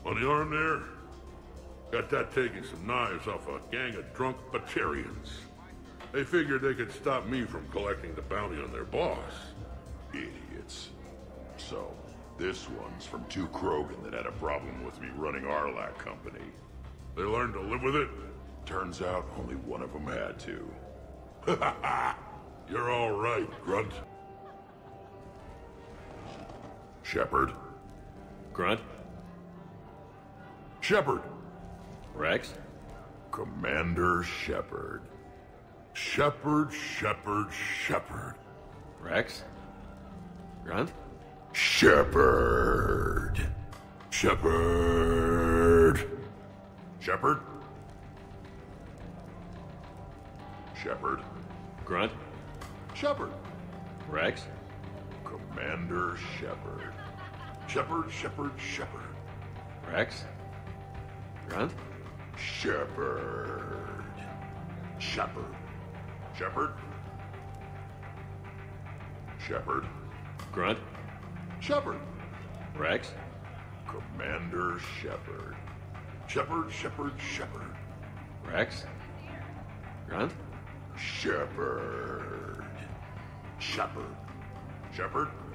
On the arm there? Got that taking some knives off a gang of drunk Batarians. They figured they could stop me from collecting the bounty on their boss. Idiots. So, this one's from two Krogan that had a problem with me running Arlac Company. They learned to live with it? Turns out only one of them had to. You're all right, Grunt. Shepard. Grunt? Shepard! Rex? Commander Shepard. Shepard. Rex? Grunt? Shepard. Shepard. Shepard. Shepard. Grunt? Shepard. Rex? Commander Shepard. Shepard. Rex? Grunt? Shepard. Shepard. Grunt? Shepard. Rex? Commander Shepard. Shepard. Rex? Grunt? Shepard. Shepard.